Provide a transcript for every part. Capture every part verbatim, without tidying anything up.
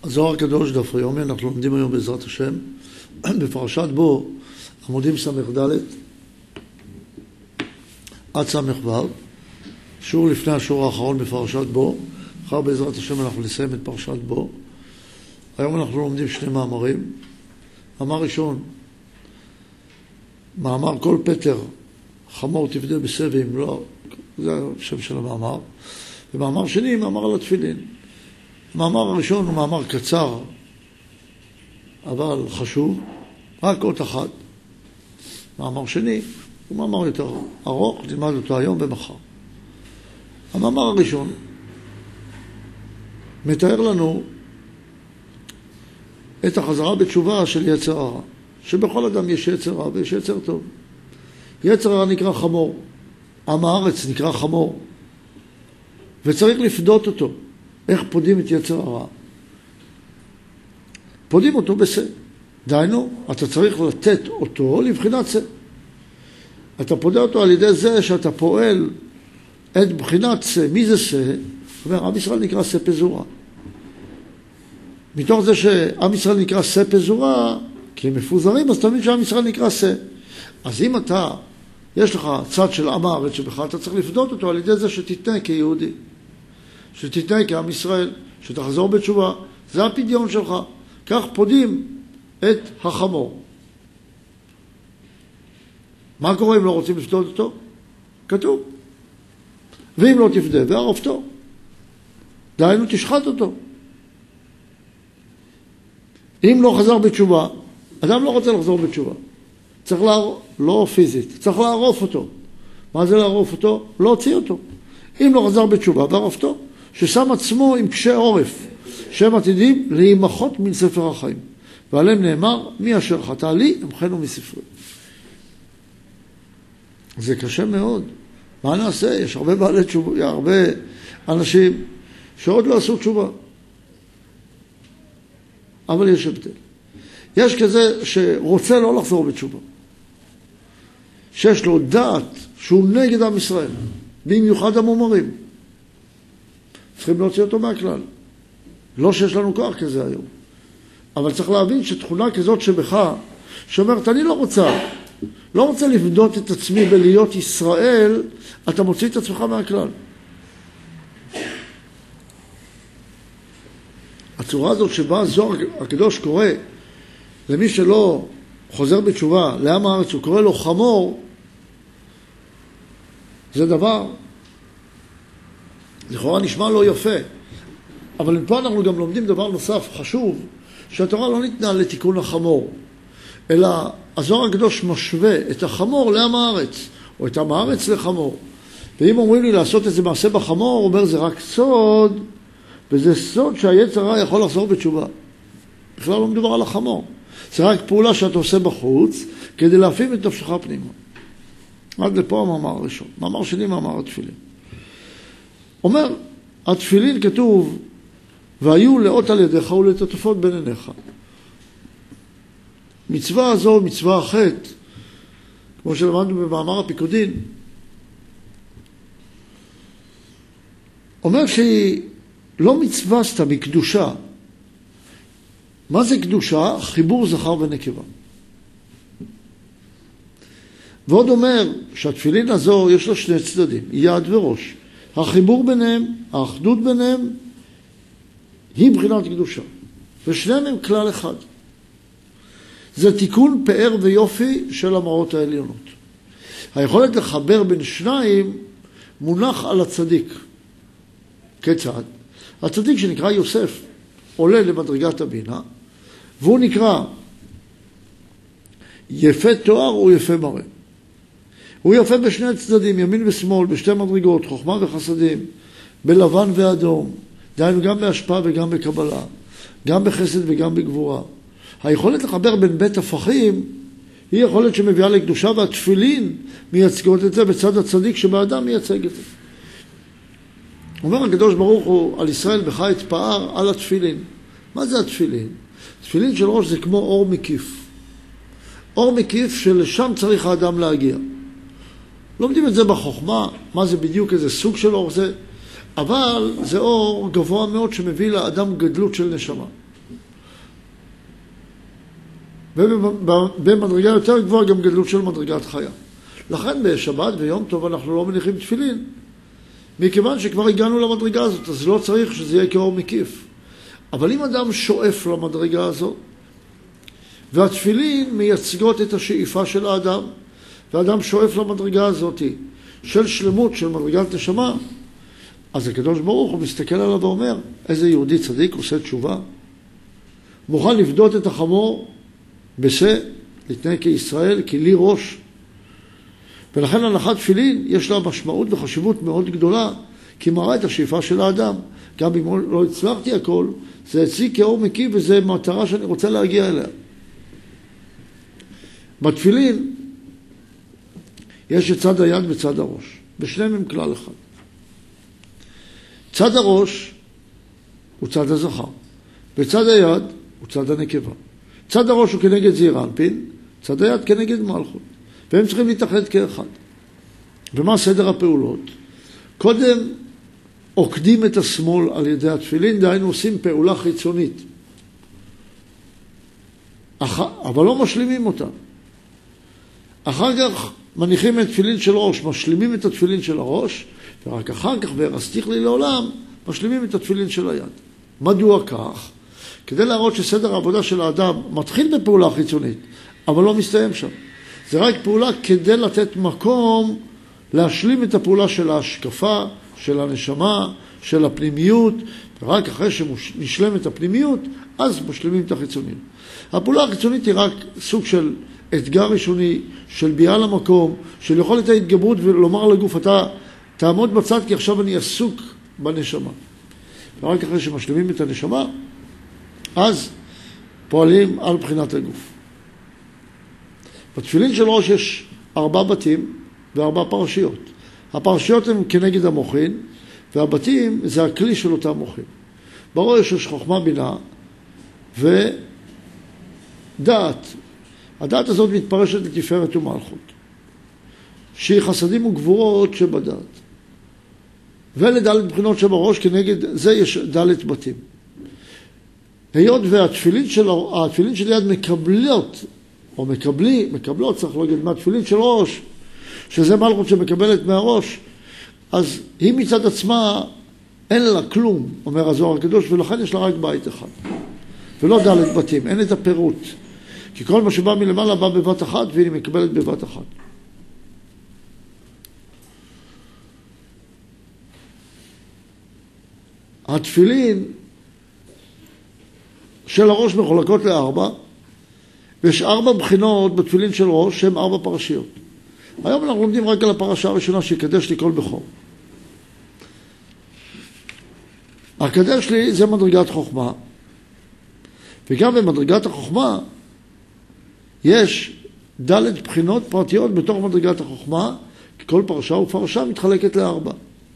הזוהר הקדוש דף יומי, אנחנו לומדים היום בעזרת השם בפרשת בו, עמודים סמך ד' עד סמך ו', שיעור לפני השיעור האחרון בפרשת בו. אחר בעזרת השם אנחנו נסיים את פרשת בו. היום אנחנו לומדים שני מאמרים. מאמר ראשון, מאמר כל פטר חמור תפדה בסבים, לא, זה השם של המאמר. ומאמר שני, מאמר על התפילין. המאמר הראשון הוא מאמר קצר, אבל חשוב, רק עוד אחת. מאמר שני הוא מאמר יותר ארוך, נלמד אותו היום ומחר. המאמר הראשון מתאר לנו את החזרה בתשובה של יצר הרע, שבכל אדם יש יצר רע ויש יצר טוב. יצר הרע נקרא חמור, עם הארץ נקרא חמור, וצריך לפדות אותו. איך פודים את יצר הרע? פודים אותו בסה. דיינו, אתה צריך לתת אותו לבחינת סה. אתה פודה אותו על ידי זה שאתה פועל את בחינת סה. מי זה סה? זאת אומרת, עם ישראל נקרא סה פזורה. מתוך זה שעם ישראל נקרא סה פזורה, כי הם מפוזרים, אז תמיד שעם ישראל נקרא סה. אז אם אתה, יש לך צד של עם הארץ שבכלל אתה צריך לפדות אותו על ידי זה שתתנה כיהודי. שתתנה כעם ישראל, שתחזור בתשובה. זה הפדיון שלך. כך פודים את החמור. מה קורה אם לא רוצים לפדות אותו? כתוב. ואם לא תפדה, וערפתו. דהיינו תשחט אותו. אם לא חזר בתשובה, אדם לא רוצה לחזור בתשובה. צריך לערוף, לא פיזית, צריך לערוף אותו. מה זה לערוף אותו? להוציא אותו. אם לא חזר בתשובה, וערפתו. ששם עצמו עם קשה עורף, שהם עתידים להימחות מן ספר החיים. ועליהם נאמר, מי אשר חטא לי, אמחנו מספרי. זה קשה מאוד. מה נעשה? יש הרבה בעלי תשובה, הרבה אנשים שעוד לא עשו תשובה. אבל יש הבדל. יש כזה שרוצה לא לחזור בתשובה. שיש לו דעת שהוא נגד עם ישראל, במיוחד המומרים. צריכים להוציא אותו מהכלל. לא שיש לנו כוח כזה היום. אבל צריך להבין שתכונה כזאת שבך, שאומרת, אני לא רוצה, לא רוצה לבדות את עצמי בלהיות ישראל, אתה מוציא את עצמך מהכלל. הצורה הזאת שבה הזוהר הקדוש קורא למי שלא חוזר בתשובה, לעם הארץ, הוא קורא לו חמור, זה דבר לכאורה נשמע לא יפה, אבל מפה אנחנו גם לומדים דבר נוסף חשוב, שהתורה לא ניתנה לתיקון החמור, אלא הזוהר הקדוש משווה את החמור לעם הארץ, או את עם הארץ לחמור. ואם אומרים לי לעשות איזה מעשה בחמור, הוא אומר זה רק סוד, וזה סוד שהיצר הרע יכול לחזור בתשובה. בכלל לא מדובר על החמור. זה רק פעולה שאתה עושה בחוץ, כדי להפעים את נפשך פנימה. עד לפה המאמר הראשון. מאמר שני, מאמר התפילין. אומר, התפילין כתוב, והיו לאות על ידיך ולטטפות בין עיניך. מצווה הזו, מצווה החטא, כמו שלמדנו במאמר הפיקודין, אומר שהיא לא מצווה סתם, היא קדושה. מה זה קדושה? חיבור זכר ונקבה. ועוד אומר שהתפילין הזו יש לה שני צדדים, יד וראש. החיבור ביניהם, האחדות ביניהם, היא בחינת קדושה. ושניהם הם כלל אחד. זה תיקון פאר ויופי של המראות העליונות. היכולת לחבר בין שניים מונח על הצדיק. כיצד? הצדיק שנקרא יוסף עולה למדרגת הבינה, והוא נקרא יפה תואר או יפה מראה. הוא יפה בשני הצדדים, ימין ושמאל, בשתי מדרגות, חוכמה וחסדים, בלבן ואדום, דהיינו גם בהשפעה וגם בקבלה, גם בחסד וגם בגבורה. היכולת לחבר בין בית הפכים היא יכולת שמביאה לקדושה, והתפילין מייצגות את זה בצד הצדיק שבאדם מייצג את זה. אומר הקדוש ברוך הוא על ישראל בך התפאר על התפילין. מה זה התפילין? תפילין של ראש זה כמו אור מקיף. אור מקיף שלשם צריך האדם להגיע. לומדים את זה בחוכמה, מה זה בדיוק, איזה סוג של אור זה, אבל זה אור גבוה מאוד שמביא לאדם גדלות של נשמה. ובמדרגה יותר גבוהה גם גדלות של מדרגת חיה. לכן בשבת ויום טוב אנחנו לא מניחים תפילין, מכיוון שכבר הגענו למדרגה הזאת, אז לא צריך שזה יהיה כאור מקיף. אבל אם אדם שואף למדרגה הזאת, והתפילין מייצגות את השאיפה של האדם, והאדם שואף למדרגה הזאת של שלמות, של מדרגת נשמה, אז הקדוש ברוך הוא מסתכל עליו ואומר, איזה יהודי צדיק עושה תשובה, מוכן לפדות את החמור בשה, להתנהג כישראל, כלי ראש. ולכן הנחת תפילין יש לה משמעות וחשיבות מאוד גדולה, כי מראה את השאיפה של האדם. גם אם לא הצלחתי הכל, זה אצלי כאור מקיף וזה מטרה שאני רוצה להגיע אליה. בתפילין יש את צד היד וצד הראש, בשניהם הם כלל אחד. צד הראש הוא צד הזכר, וצד היד הוא צד הנקבה. צד הראש הוא כנגד זעיר אנפין, צד היד כנגד מלכות, והם צריכים להתאחד כאחד. ומה סדר הפעולות? קודם עוקדים את השמאל על ידי התפילין, דהיינו עושים פעולה חיצונית, אבל לא משלימים אותה. אחר כך מניחים את תפילין של ראש, משלימים את התפילין של הראש, ורק אחר כך, והרסתיך לי לעולם, משלימים את התפילין של היד. מדוע כך? כדי להראות שסדר העבודה של האדם מתחיל בפעולה חיצונית, אבל לא מסתיים שם. זה רק פעולה כדי לתת מקום להשלים את הפעולה של ההשקפה, של הנשמה, של הפנימיות, ורק אחרי שנשלם את הפנימיות, אז משלימים את החיצוניות. הפעולה החיצונית היא רק סוג של אתגר ראשוני, של ביאה למקום, של יכולת ההתגברות ולומר לגוף, אתה תעמוד בצד כי עכשיו אני עסוק בנשמה. ורק אחרי שמשלימים את הנשמה, אז פועלים על בחינת הגוף. בתפילין של ראש יש ארבע בתים וארבע פרשיות. הפרשיות הן כנגד המוחין, והבתים זה הכלי של אותם מוחין. בראש יש חוכמה בינה ודעת. הדעת הזאת מתפרשת לתפארת ומלכות, שהיא חסדים וגבורות שבדעת. ולדלת בחינות שבראש כנגד זה יש דלת בתים. היות והתפילין של, התפילין של יד מקבלות, או מקבלי, מקבלות, צריך להגיד, מהתפילין של ראש, שזה מלכות שמקבלת מהראש, אז היא מצד עצמה אין לה כלום, אומר הזוהר הקדוש, ולכן יש לה רק בית אחד. ולא דלת בתים, אין את הפירוט. כי כל מה שבא מלמעלה בא בבת אחת, והיא מקבלת בבת אחת. התפילין של הראש מחולקות לארבע, ויש ארבע בחינות בתפילין של ראש, שהן ארבע פרשיות. היום אנחנו לומדים רק על הפרשה הראשונה, שיקדש לי כל בכור. הקדש לי זה מדרגת חוכמה, וגם במדרגת החוכמה יש דלת בחינות פרטיות בתוך מדרגת החוכמה, כי כל פרשה ופרשה מתחלקת לארבע.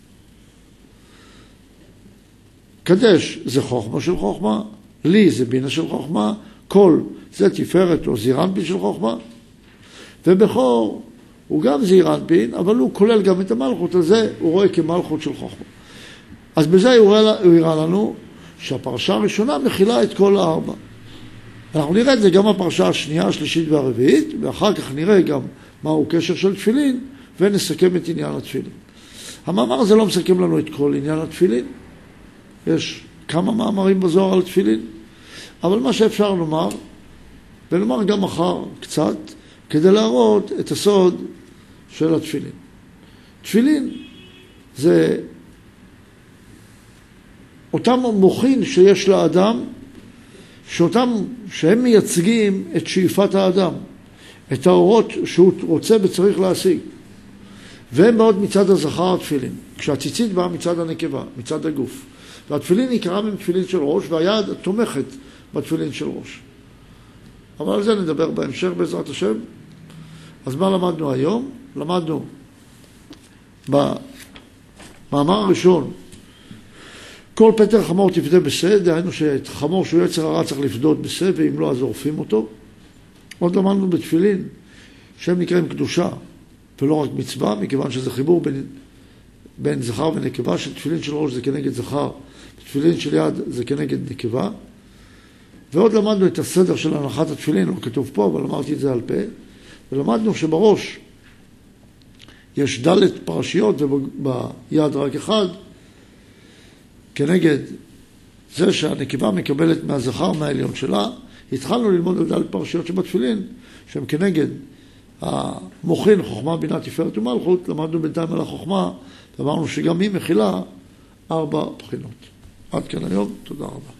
קדש זה חוכמה של חוכמה, לי זה בינה של חוכמה, כל זה תפארת או זעיר אנפין של חוכמה, ובכור הוא גם זעיר אנפין, אבל הוא כולל גם את המלכות, על זה הוא רואה כמלכות של חוכמה. אז בזה הוא הראה לנו שהפרשה הראשונה מכילה את כל הארבע. אנחנו נראה את זה גם בפרשה השנייה, השלישית והרביעית, ואחר כך נראה גם מהו קשר של תפילין, ונסכם את עניין התפילין. המאמר הזה לא מסכם לנו את כל עניין התפילין. יש כמה מאמרים בזוהר על תפילין, אבל מה שאפשר לומר, ולומר גם מחר קצת, כדי להראות את הסוד של התפילין. תפילין זה אותם מוחין שיש לאדם, שאותם, שהם מייצגים את שאיפת האדם, את האורות שהוא רוצה וצריך להשיג. והם באות מצד הזכר התפילין, כשהציצית באה מצד הנקבה, מצד הגוף. והתפילין יקרה מהם תפילין של ראש, והיד תומכת בתפילין של ראש. אבל על זה נדבר בהמשך בעזרת השם. אז מה למדנו היום? למדנו במאמר הראשון, כל פטר חמור תפדה בשה, דהיינו שאת חמור שהוא יצר הרע צריך לפדות בשה, ואם לא אז עורפים אותו. עוד למדנו בתפילין, שהם נקראים קדושה, ולא רק מצווה, מכיוון שזה חיבור בין, בין זכר ונקבה, שתפילין של ראש זה כנגד זכר, תפילין של יד זה כנגד נקבה. ועוד למדנו את הסדר של הנחת התפילין, לא כתוב פה, אבל אמרתי את זה על פה, ולמדנו שבראש יש דלת פרשיות וביד רק אחד, כנגד זה שהנקבה מקבלת מהזכר מהעליון שלה. התחלנו ללמוד על דלת פרשיות שבתפילין, שהם כנגד המוחין, חוכמה, בינה, תפארת ומלכות. למדנו בינתיים על החוכמה, ואמרנו שגם היא מכילה ארבע בחינות. עד כאן היום, תודה רבה.